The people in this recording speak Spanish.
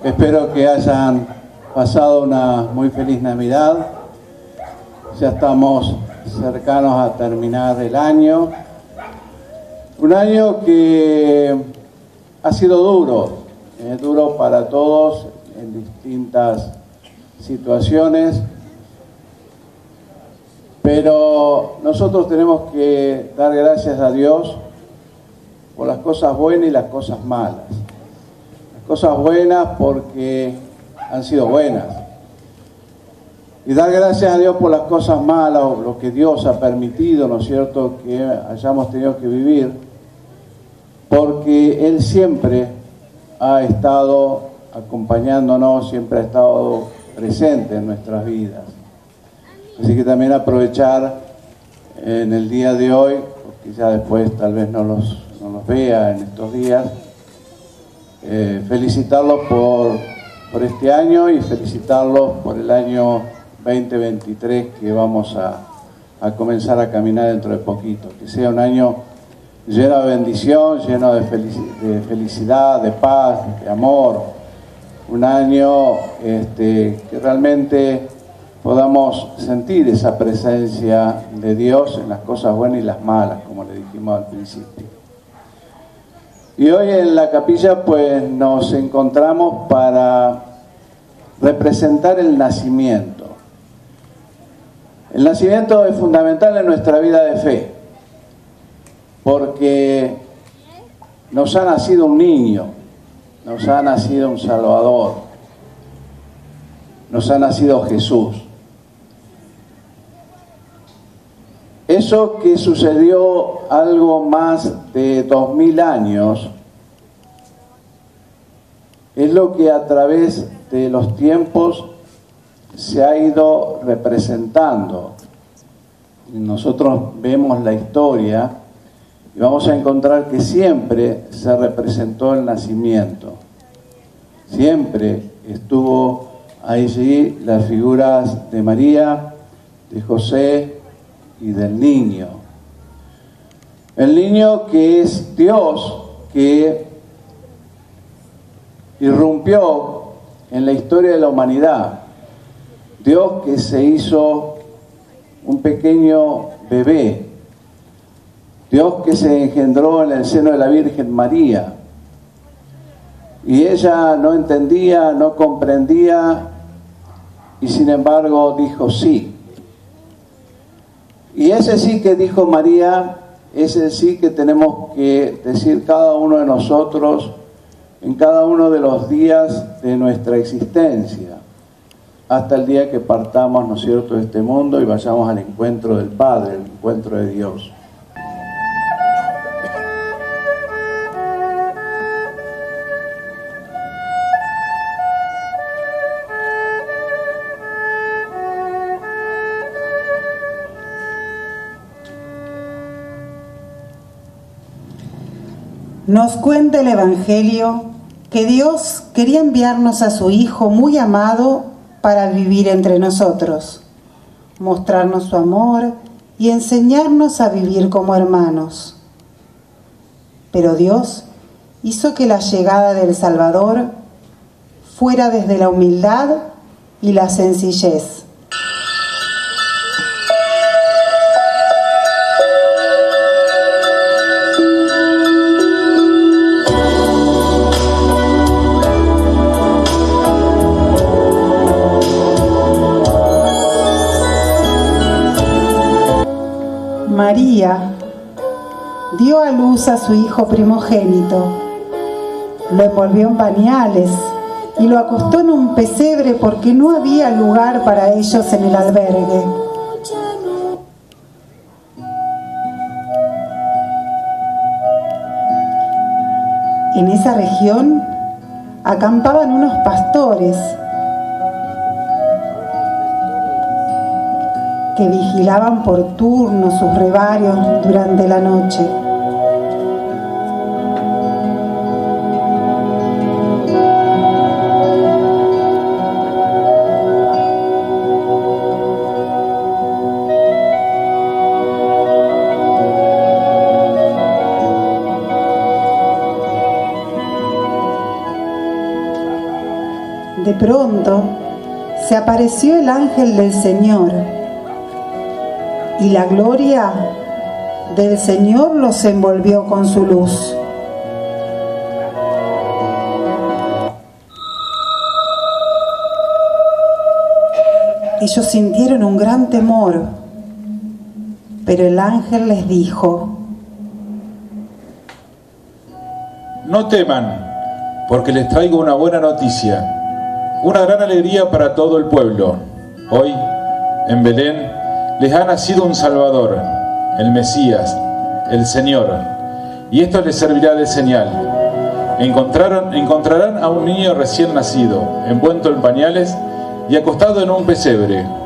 Espero que hayan pasado una muy feliz Navidad. Ya estamos cercanos a terminar el año. Un año que ha sido duro para todos en distintas situaciones. Pero nosotros tenemos que dar gracias a Dios por las cosas buenas y las cosas malas. Las cosas buenas porque han sido buenas. Y dar gracias a Dios por las cosas malas, o lo que Dios ha permitido, ¿no es cierto?, que hayamos tenido que vivir, porque Él siempre ha estado acompañándonos, siempre ha estado presente en nuestras vidas. Así que también aprovechar en el día de hoy, porque ya después tal vez no los vea en estos días, felicitarlos por este año y felicitarlos por el año 2023 que vamos a comenzar a caminar dentro de poquito. Que sea un año lleno de bendición, lleno de felicidad, de paz, de amor. Un año que realmente podamos sentir esa presencia de Dios en las cosas buenas y las malas, como le dijimos al principio. Y hoy en la capilla pues nos encontramos para representar el nacimiento. El nacimiento es fundamental en nuestra vida de fe, porque nos ha nacido un niño, nos ha nacido un Salvador, nos ha nacido Jesús. Eso que sucedió algo más de 2000 años es lo que a través de los tiempos se ha ido representando. Nosotros vemos la historia y vamos a encontrar que siempre se representó el nacimiento. Siempre estuvo allí las figuras de María, de José y del niño. El niño que es Dios, que irrumpió en la historia de la humanidad. Dios que se hizo un pequeño bebé. Dios que se engendró en el seno de la Virgen María. Y ella no entendía, no comprendía, y sin embargo dijo sí. Y ese sí que dijo María, ese sí que tenemos que decir cada uno de nosotros en cada uno de los días de nuestra existencia, hasta el día que partamos, ¿no es cierto?, de este mundo y vayamos al encuentro del Padre, al encuentro de Dios. Nos cuenta el Evangelio que Dios quería enviarnos a su Hijo muy amado para vivir entre nosotros, mostrarnos su amor y enseñarnos a vivir como hermanos. Pero Dios hizo que la llegada del Salvador fuera desde la humildad y la sencillez. María dio a luz a su hijo primogénito, lo envolvió en pañales y lo acostó en un pesebre porque no había lugar para ellos en el albergue. En esa región acampaban unos pastores que vigilaban por turno sus rebaños durante la noche. De pronto se apareció el ángel del Señor, y la gloria del Señor los envolvió con su luz. Ellos sintieron un gran temor, pero el ángel les dijo: no teman, porque les traigo una buena noticia, una gran alegría para todo el pueblo. Hoy, en Belén, les ha nacido un Salvador, el Mesías, el Señor, y esto les servirá de señal. Encontrarán a un niño recién nacido, envuelto en pañales y acostado en un pesebre.